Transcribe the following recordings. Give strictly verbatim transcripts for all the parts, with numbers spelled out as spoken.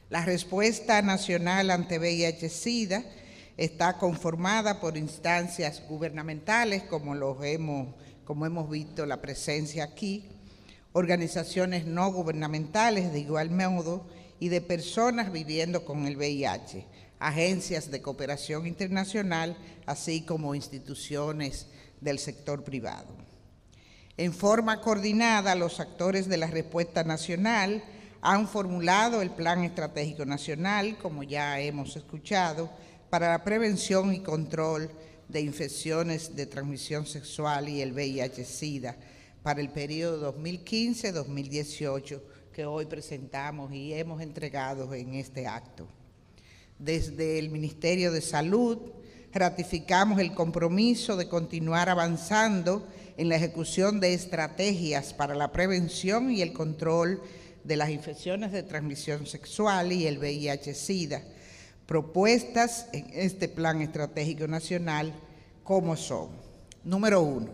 La respuesta nacional ante V I H-Sida está conformada por instancias gubernamentales, como, los hemos, como hemos visto la presencia aquí, organizaciones no gubernamentales de igual modo y de personas viviendo con el V I H, agencias de cooperación internacional, así como instituciones del sector privado. En forma coordinada, los actores de la respuesta nacional han formulado el Plan Estratégico Nacional, como ya hemos escuchado, para la prevención y control de infecciones de transmisión sexual y el V I H-Sida para el periodo dos mil quince a dos mil dieciocho, que hoy presentamos y hemos entregado en este acto. Desde el Ministerio de Salud ratificamos el compromiso de continuar avanzando en la ejecución de estrategias para la prevención y el control de las infecciones de transmisión sexual y el V I H-Sida, propuestas en este Plan Estratégico Nacional, como son: número uno,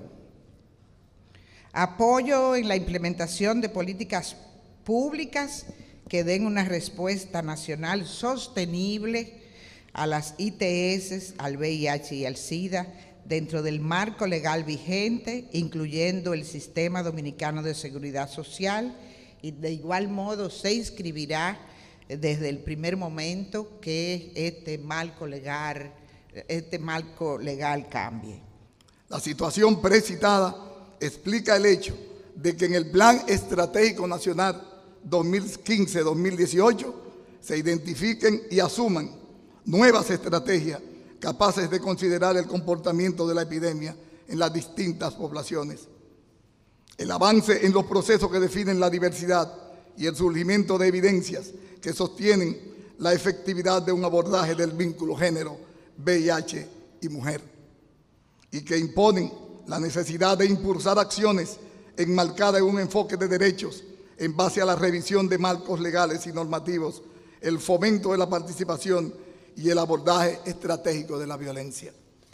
apoyo en la implementación de políticas públicas que den una respuesta nacional sostenible a las I T S, al V I H y al SIDA, dentro del marco legal vigente, incluyendo el Sistema Dominicano de Seguridad Social, y de igual modo se inscribirá desde el primer momento que este marco legal, este marco legal cambie. La situación precitada explica el hecho de que en el Plan Estratégico Nacional dos mil quince a dos mil dieciocho se identifiquen y asuman nuevas estrategias capaces de considerar el comportamiento de la epidemia en las distintas poblaciones. El avance en los procesos que definen la diversidad y el surgimiento de evidencias que sostienen la efectividad de un abordaje del vínculo género, V I H y mujer, y que imponen la necesidad de impulsar acciones enmarcadas en un enfoque de derechos en base a la revisión de marcos legales y normativos, el fomento de la participación y el abordaje estratégico de la violencia.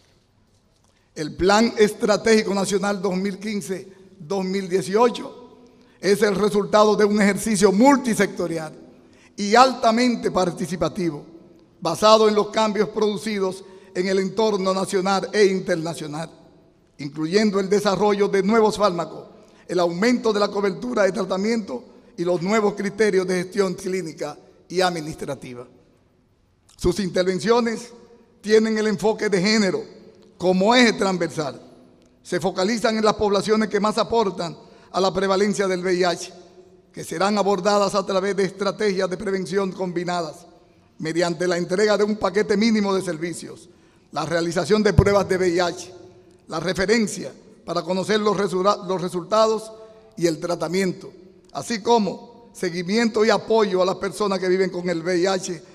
El Plan Estratégico Nacional dos mil quince a dos mil dieciocho es el resultado de un ejercicio multisectorial y altamente participativo, basado en los cambios producidos en el entorno nacional e internacional, incluyendo el desarrollo de nuevos fármacos, el aumento de la cobertura de tratamiento y los nuevos criterios de gestión clínica y administrativa. Sus intervenciones tienen el enfoque de género como eje transversal. Se focalizan en las poblaciones que más aportan a la prevalencia del V I H, que serán abordadas a través de estrategias de prevención combinadas, mediante la entrega de un paquete mínimo de servicios, la realización de pruebas de V I H, la referencia para conocer los, resu los resultados y el tratamiento, así como seguimiento y apoyo a las personas que viven con el V I H